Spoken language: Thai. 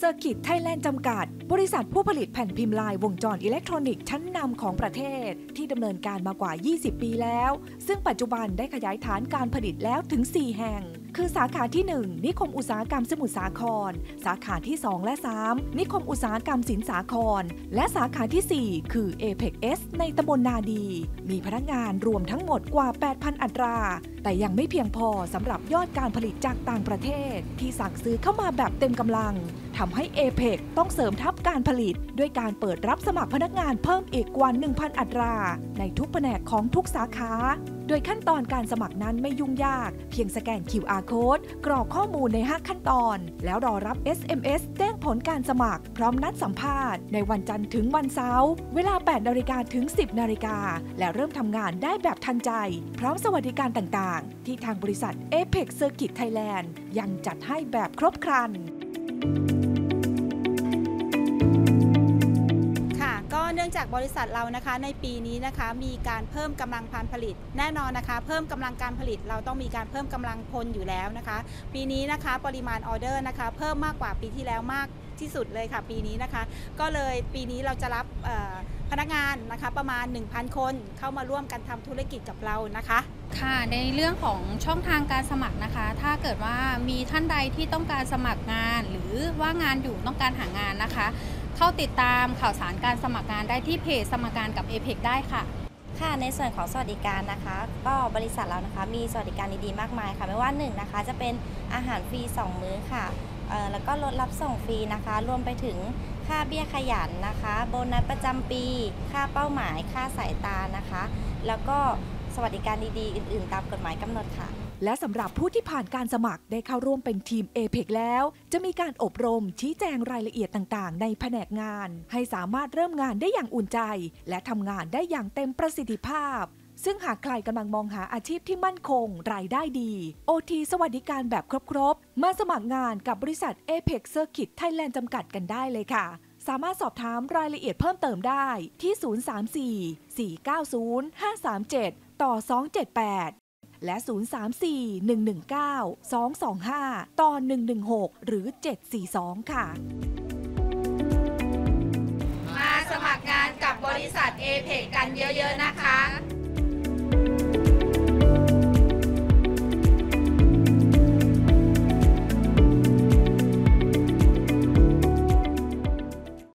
Circuit Thailand จำกัดบริษัทผู้ผลิตแผ่นพิมพ์ลายวงจรอิเล็กทรอนิกส์ชั้นนำของประเทศที่ดำเนินการมากว่า 20 ปีแล้วซึ่งปัจจุบันได้ขยายฐานการผลิตแล้วถึง 4 แห่งคือสาขาที่ 1 นิคมอุตสาหกรรมสมุทรสาครสาขาที่ 2 และ 3 นิคมอุตสาหกรรมสินสาครและสาขาที่ 4 คือ Apex S ในตำบลนาดีมีพนักงานรวมทั้งหมดกว่า 8,000 อัตราแต่ยังไม่เพียงพอสำหรับยอดการผลิตจากต่างประเทศที่สั่งซื้อเข้ามาแบบเต็มกำลังทำให้ Apex ต้องเสริมทัพการผลิตด้วยการเปิดรับสมัครพนักงานเพิ่มอีกกว่า 1,000 อัตราในทุกแผนกของทุกสาขาโดยขั้นตอนการสมัครนั้นไม่ยุ่งยากเพียงสแกน QR Code กรอกข้อมูลใน 5 ขั้นตอนแล้วรอรับ SMS แจ้งผลการสมัครพร้อมนัดสัมภาษณ์ในวันจันทร์ถึงวันเสาร์เวลา 8 นาฬิกาถึง 10 นาฬิกาและเริ่มทำงานได้แบบทันใจพร้อมสวัสดิการต่างๆที่ทางบริษัท Apex Circuit Thailand ยังจัดให้แบบครบครันก็เนื่องจากบริษัทเรานะคะในปีนี้นะคะมีการเพิ่มกำลังการผลิตแน่นอนนะคะเพิ่มกำลังการผลิตเราต้องมีการเพิ่มกำลังคนอยู่แล้วนะคะปีนี้นะคะปริมาณออเดอร์นะคะเพิ่มมากกว่าปีที่แล้วมากที่สุดเลยค่ะปีนี้นะคะก็เลยปีนี้เราจะรับพนักงานนะคะประมาณ 1,000 คนเข้ามาร่วมกันทำธุรกิจกับเรานะคะค่ะในเรื่องของช่องทางการสมัครนะคะถ้าเกิดว่ามีท่านใดที่ต้องการสมัครงานหรือว่างานอยู่ต้องการหางานนะคะเข้าติดตามข่าวสารการสมัครงานได้ที่เพจสมัครงานกับ Apex ได้ค่ะค่ะในส่วนของสวัสดิการนะคะก็บริษัทเรานะคะมีสวัสดิการดีๆมากมายค่ะไม่ว่า1นะคะจะเป็นอาหารฟรี2 มื้อค่ะแล้วก็ลดรับส่งฟรีนะคะรวมไปถึงค่าเบี้ยขยันนะคะโบนัสประจำปีค่าเป้าหมายค่าสายตานะคะแล้วก็สวัสดิการดีๆอื่นๆตามกฎหมายกำหนดค่ะและสำหรับผู้ที่ผ่านการสมัครได้เข้าร่วมเป็นทีม Apex แล้วจะมีการอบรมชี้แจงรายละเอียดต่างๆในแผนกงานให้สามารถเริ่มงานได้อย่างอุ่นใจและทำงานได้อย่างเต็มประสิทธิภาพซึ่งหากใครกำลังมองหาอาชีพที่มั่นคงรายได้ดี OT สวัสดิการแบบครบๆมาสมัครงานกับบริษัท Apex Circuit Thailand จำกัดกันได้เลยค่ะสามารถสอบถามรายละเอียดเพิ่มเติมได้ที่ 034 490 537 278 และ 034 119 225 116 หรือ 742 ค่ะมาสมัครงานกับบริษัท Apex กันเยอะๆนะคะ